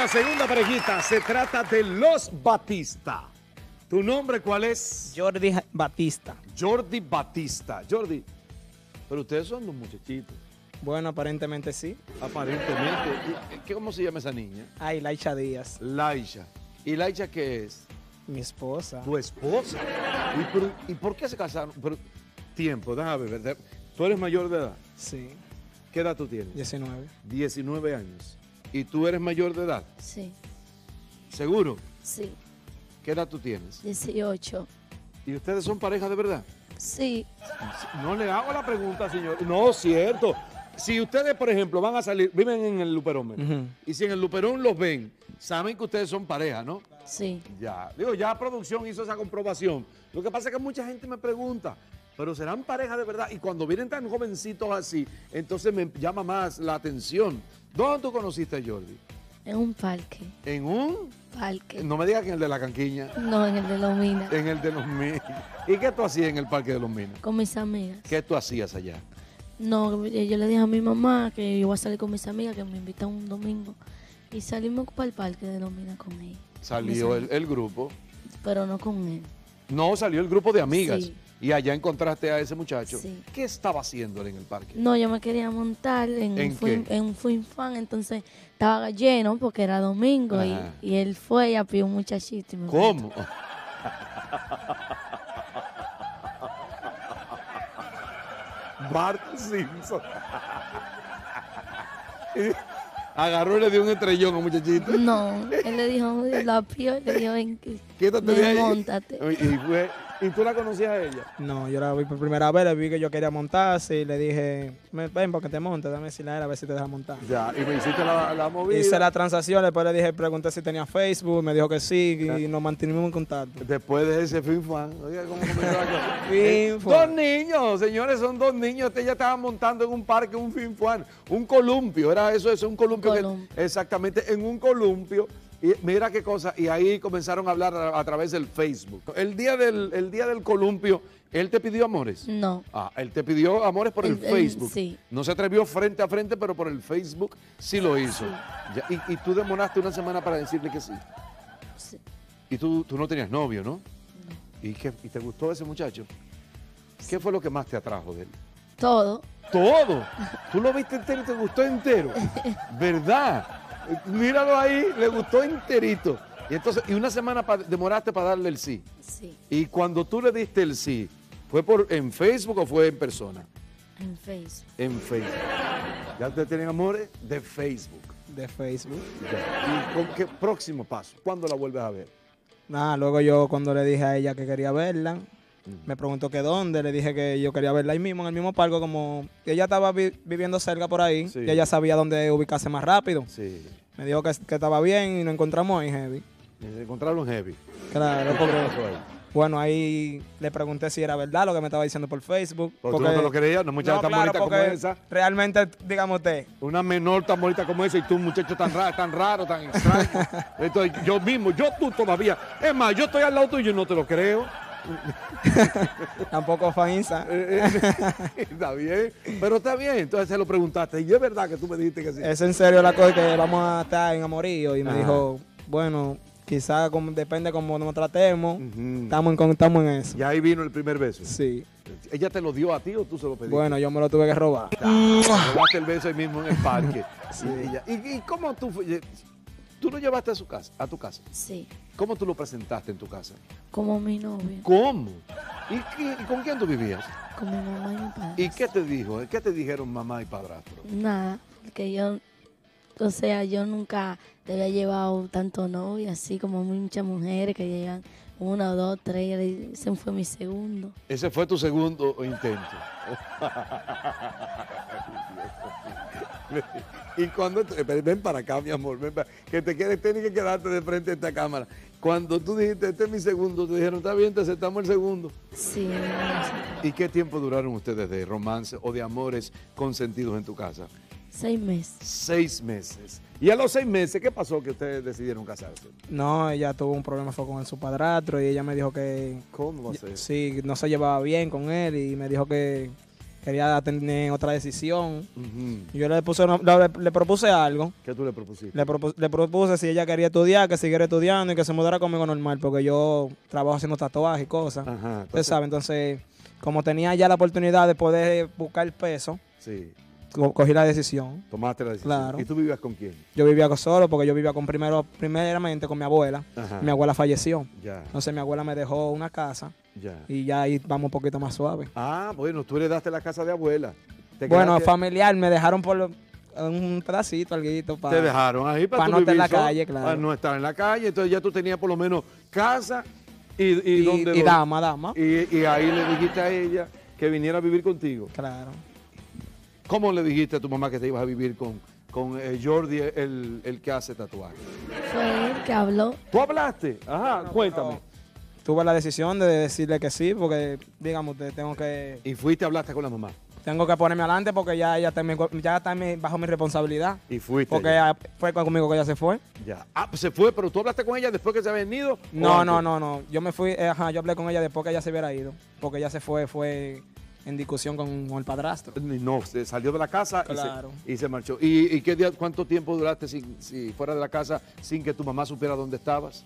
la segunda parejita. Se trata de los Batista. ¿Tu nombre cuál es? Jordi Batista. Jordi Batista. Jordi, pero ustedes son dos muchachitos. Bueno, aparentemente sí. Aparentemente. ¿Cómo se llama esa niña? Ay, Laicha Díaz. Laisha. ¿Y Laisha qué es? Mi esposa. Tu esposa. ¿Y por qué se casaron? Pero, tiempo, déjame ver. ¿Tú eres mayor de edad? Sí. ¿Qué edad tú tienes? 19. 19 años. ¿Y tú eres mayor de edad? Sí, ¿Seguro? sí, ¿Qué edad tú tienes? 18. ¿Y ustedes son pareja de verdad? Sí, No le hago la pregunta, señor. No, cierto. Si ustedes, por ejemplo, van a salir, viven en el Luperón, ¿verdad? Y si en el Luperón los ven, saben que ustedes son pareja, ¿no? sí. Ya. Digo, ya producción hizo esa comprobación. Lo que pasa es que mucha gente me pregunta, ¿pero serán pareja de verdad? Y cuando vienen tan jovencitos así, entonces me llama más la atención. ¿Dónde tú conociste a Jordi? En un parque. ¿En un? Parque. No me digas que en el de la Canquiña. No, en el de Lomina. En el de los Minas. ¿Y qué tú hacías en el Parque de los Minas? Con mis amigas. ¿Qué tú hacías allá? No, yo le dije a mi mamá que yo voy a salir con mis amigas, que me invitan un domingo. Y salimos para el parque de Lomina con ella. Salió el grupo. Pero no con él. No, salió el grupo de amigas. Sí. Y allá encontraste a ese muchacho. Sí. ¿Qué estaba haciendo él en el parque? No, yo me quería montar ¿En en un Fin Fan, entonces estaba lleno porque era domingo Ajá. y él fue y apió un muchachito. Y me ¿Cómo? Bart Simpson. Agarró y le dio un estrellón a un muchachito. No, él le dijo, lo apió y le dijo, ven, Quítate de ahí. móntate. ¿Y tú la conocías a ella? No, yo la vi por primera vez, le vi que yo quería montarse y le dije, ven porque te montes, dame decirle a él a ver si te deja montar. Ya, y me hiciste la movida. Hice la transacción, después le dije, pregunté si tenía Facebook, me dijo que sí y nos mantenimos en contacto. Después de ese Fin Fan, oiga, ¿cómo comenzó la cosa? Fin Fan. Dos niños, señores, son dos niños. Ella estaba montando en un parque un Fin Fan, un columpio, era eso, un columpio. Exactamente, en un columpio. Y mira qué cosa, y ahí comenzaron a hablar a través del Facebook. El día del columpio, ¿él te pidió amores? No. Ah, él te pidió amores por el Facebook. Sí. No se atrevió frente a frente, pero por el Facebook sí lo hizo. Sí. Ya, y tú demoraste una semana para decirle que sí. Sí. Y tú no tenías novio, ¿no? ¿Y te gustó ese muchacho? ¿Qué fue lo que más te atrajo de él? Todo. Todo. Tú lo viste entero y te gustó entero. ¿Verdad? Míralo ahí, le gustó enterito. Y entonces, una semana demoraste para darle el sí. Sí. Y cuando tú le diste el sí, ¿fue en Facebook o fue en persona? En Facebook. En Facebook. ¿Ya ustedes tienen amores? De Facebook. De Facebook. Ya. ¿Y con qué próximo paso? ¿Cuándo la vuelves a ver? Nada, luego yo cuando le dije a ella que quería verla, me preguntó que dónde, le dije que yo quería verla ahí mismo, en el mismo parque, como ella estaba viviendo cerca por ahí, Sí. y ella sabía dónde ubicarse más rápido. Sí. Me dijo que estaba bien y nos encontramos ahí, Heavy. Encontraron heavy. Claro, ¿Qué porque, pasó ahí? bueno, ahí le pregunté si era verdad lo que me estaba diciendo por Facebook. Porque tú no te lo creías, no muchacha tan bonita como porque esa. realmente, digamos usted, Una menor tan bonita como esa y tú un muchacho tan raro, tan extraño. Entonces, tú todavía. Es más, yo estoy al lado tuyo y no te lo creo. tampoco fanza. Está bien, pero está bien. Entonces se lo preguntaste y es verdad que tú me dijiste que sí. Es en serio la cosa que vamos a estar en amorío. Y me Ajá. dijo, bueno, quizás depende cómo nos tratemos. Ujú. Estamos en eso. Y ahí vino el primer beso. Sí. ¿Ella te lo dio a ti o tú se lo pediste? Bueno, yo me lo tuve que robar. Le daste el beso ahí mismo en el parque. Sí. ¿Y cómo tú lo llevaste a tu casa? Sí. ¿Cómo tú lo presentaste en tu casa? Como mi novio. ¿Cómo? ¿Y con quién tú vivías? Con mi mamá y mi padre. ¿Y qué te dijo? ¿Qué te dijeron mamá y padrastro? Nada. Que yo, o sea, yo nunca le había llevado tanto novio, así como muchas mujeres que llevan una o dos, tres. Ese fue mi segundo. Ese fue tu segundo intento. Y cuando ven para acá, mi amor, que tienes que quedarte de frente a esta cámara. Cuando tú dijiste, este es mi segundo, te dijeron, está bien, te aceptamos el segundo. Sí. ¿Y qué tiempo duraron ustedes de romance o de amores consentidos en tu casa? 6 meses. 6 meses. Y a los 6 meses, ¿qué pasó que ustedes decidieron casarse? No, ella tuvo un problema fue con su padrastro y ella me dijo que ¿Cómo va a ser? sí, no se llevaba bien con él y me dijo que quería tener otra decisión. Ujú. Y yo le propuse algo. ¿Qué tú le propusiste? Le propuse si ella quería estudiar, que siguiera estudiando y que se mudara conmigo normal, porque yo trabajo haciendo tatuajes y cosas. Ajá. Usted sabe, entonces, como tenía ya la oportunidad de poder buscar el peso, Sí, cogí la decisión. tomaste la decisión. Claro. ¿Y tú vivías con quién? Yo vivía solo porque yo vivía primeramente con mi abuela. Ajá. Mi abuela falleció. Ya, Entonces mi abuela me dejó una casa ya. y ya ahí vamos un poquito más suave. Ah, bueno, tú heredaste la casa de abuela. Bueno, quedaste- familiar, me dejaron por un pedacito, alguito, Te dejaron ahí para pa tú no estar en la vivir solo, calle, claro. Para no estar en la calle. Entonces ya tú tenías por lo menos casa y donde y dama. y ahí le dijiste a ella que viniera a vivir contigo. Claro. ¿Cómo le dijiste a tu mamá que te ibas a vivir con Jordi, el que hace tatuajes? Fue él que habló. ¿Tú hablaste? Ajá, cuéntame. Tuve la decisión de decirle que sí, porque, digamos, Y fuiste, hablaste con la mamá. tengo que ponerme adelante porque ya está bajo mi responsabilidad. Y fuiste. Porque allá. fue conmigo que ella se fue. Ya. Ah, pues se fue, pero tú hablaste con ella después que se había ido. ¿O No, antes? Yo me fui, yo hablé con ella después que ella se hubiera ido. Porque ella se fue en discusión con el padrastro. No, se salió de la casa Claro. y se marchó. ¿Y cuánto tiempo duraste si fuera de la casa sin que tu mamá supiera dónde estabas?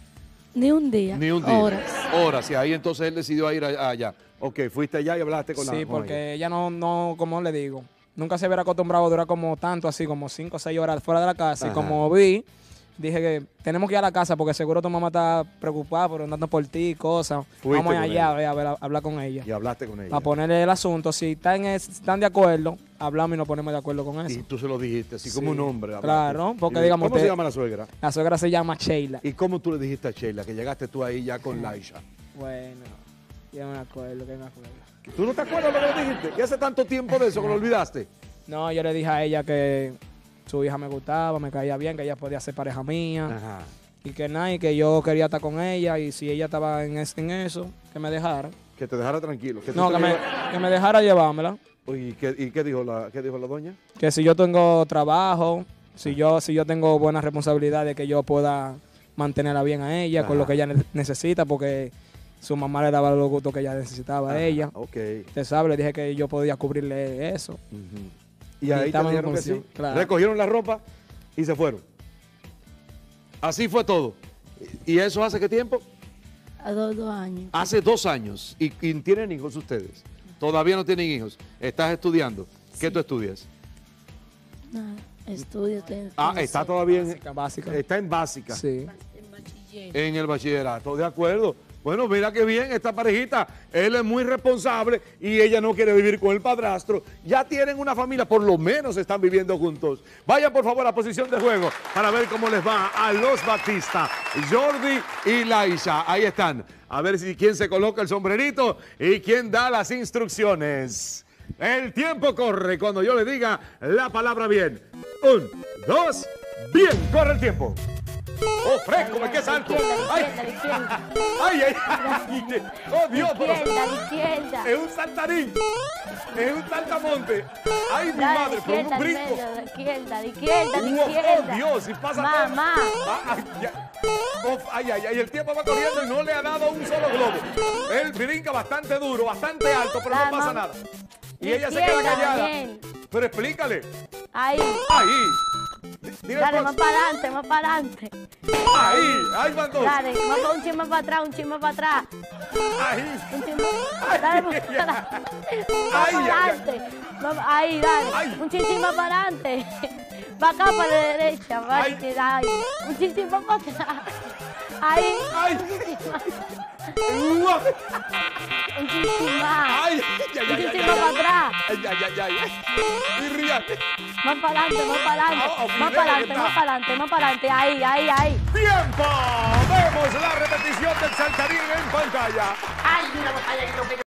Ni un día. Ni un día. Horas. Horas, y ahí entonces él decidió ir allá. Ok, fuiste allá y hablaste con Sí, con porque ella no, como le digo, nunca se hubiera acostumbrado a durar como tanto, así como 5 o 6 horas fuera de la casa. Ajá. Y como vi, dije que tenemos que ir a la casa porque seguro tu mamá está preocupada por andando por ti y cosas. Fuiste Vamos con allá a hablar con ella. Y hablaste con ella. Para ponerle el asunto. Si están de acuerdo, hablamos y nos ponemos de acuerdo con eso. Y tú se lo dijiste, así como Sí. un hombre. hablaste. Claro, porque Y, digamos, ¿Cómo se llama la suegra? La suegra se llama Sheila. ¿Y cómo tú le dijiste a Sheila que llegaste tú ahí ya con Laisha? Bueno, yo me acuerdo, que me acuerdo. ¿Tú no te acuerdas lo que le dijiste? ¿Y hace tanto tiempo de eso que lo olvidaste? No, yo le dije a ella que su hija me gustaba, me caía bien, que ella podía ser pareja mía. Ajá. Y que nada, y que yo quería estar con ella y si ella estaba en eso, que me dejara. Que te dejara tranquilo. Que tú No, te que me dejara llevármela. Uy, ¿y qué dijo la doña? Que si yo tengo trabajo, si yo tengo buenas responsabilidades, que yo pueda mantenerla bien a ella con lo que ella necesita, porque su mamá le daba los gustos que ella necesitaba a ella. Ok. Usted sabe, le dije que yo podía cubrirle eso. Ujú. Y ahí te estamos en dijeron que sí. función, claro. Recogieron la ropa y se fueron. Así fue todo. ¿Y eso hace qué tiempo? A 2 años. Hace 2 años. ¿Y tienen hijos ustedes? Todavía no tienen hijos. ¿Estás estudiando? ¿Qué tú estudias? Nada. Estudio. Estoy en Está todavía en Básica. Está en básica. Sí. en bachiller. En el bachillerato, de acuerdo. Bueno, mira qué bien esta parejita. Él es muy responsable y ella no quiere vivir con el padrastro. Ya tienen una familia, por lo menos están viviendo juntos. Vayan por favor a posición de juego para ver cómo les va a los Batista, Jordi y Laisha. Ahí están. A ver si quién se coloca el sombrerito y quién da las instrucciones. El tiempo corre cuando yo le diga la palabra bien. 1, 2, bien, corre el tiempo. ¡Oh, fresco, qué salto! ¡Ay! ¡Ay, ay, ay! ¡Oh, Dios! Izquierda, izquierda. Es un saltarín. Es un saltamonte. ¡Ay, mi Dale, madre! ¡Pero un izquierda, brinco! de izquierda, de izquierda, de ¡Oh, izquierda. Dios! Y pasa Mamá. todo. ¡Ay, ya! Oh, ay, ay, ay! El tiempo va corriendo y no le ha dado un solo globo. Él brinca bastante duro, bastante alto, pero no Mamá. pasa nada. Y ella se queda Izquierda, callada. bien. Pero explícale. Ahí. Ahí. Diga Dale, el más paso. para adelante, más para adelante. Ahí. Ahí van dos. Dale, un chisme para atrás, un chisme para atrás. Ahí. Un chisme. Dale, más para adelante. Más Ay, para ay, adelante. Ahí, dale. Ay. Un chisme para adelante. Para acá, para la derecha. Para Ay. ahí. Un chisme para atrás. Ahí. Ay. Un chisme más. ¡Uah! Un chisme más. ¡Ay! ¡Ay, Un ay, chisme ay, para ay! atrás. ¡Ay, ay, ay, ay! Y ríate. Más para adelante, más para adelante. Ah, Más para adelante, más para adelante, más para adelante. Ahí, ahí, ahí. ¡Tiempo! Vemos la repetición del saltarín en pantalla. Hay una batalla en lo que